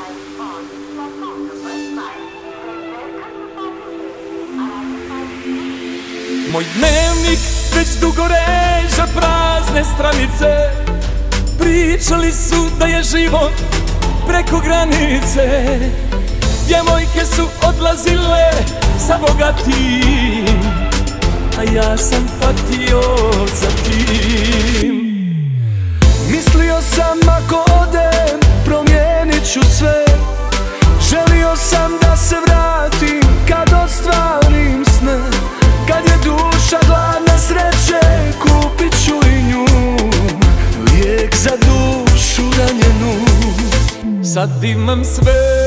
Moj dnevnik već dugo reže prazne stranice. Pričali su da je život preko granice. Djevojke su odlazile sa bogatim, a ja sam patio za tim. Mislio sam ako odem promijenit ću sve. Želio sam da se vratim kad ostvarim sne. Kad je duša gladna sreće, kupit ću i nju, lijek za dušu ranjenu. Sad imam sve,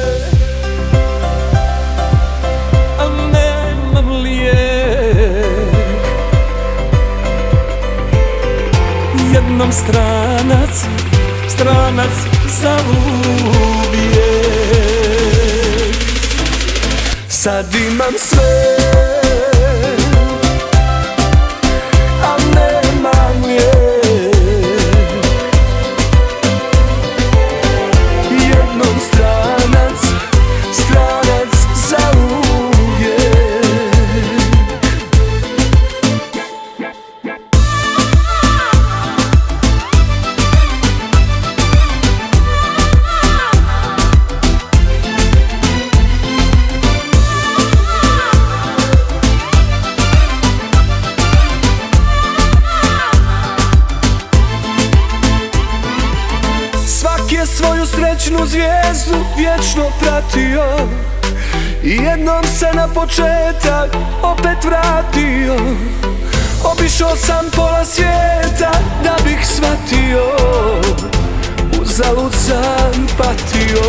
a nemam lijek. Jednom stranac, stranac za uvijek. Sad imam sve, a nemam lijek. Jednom stranac, stranac za uvijek. Je svoju srećnu zvijezdu vječno pratio i jednom se na početak opet vratio. Obišao sam pola svijeta da bih shvatio, uzalud sam patio.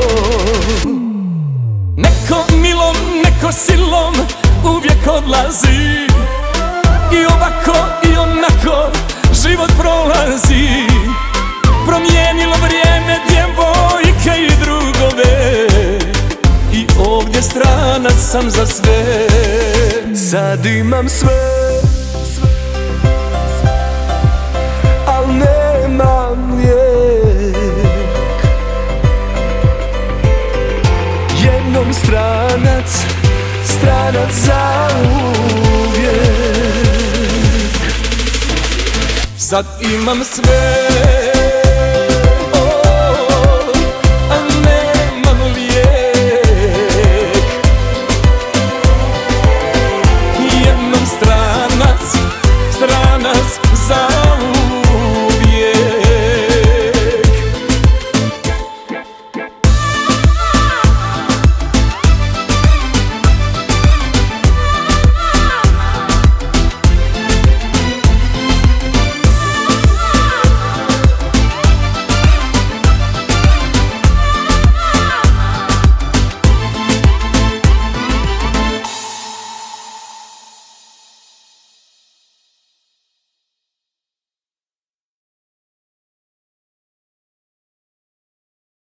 Neko milom, neko silom uvijek odlazi, i ovako i onako život prolazi. Promijenilo vrijeme djevojke i drugove, i ovdje stranac sam za sve. Sad imam sve, al nemam lijek. Jednom stranac, stranac za uvijek. Sad imam sve, stranac za uvijek.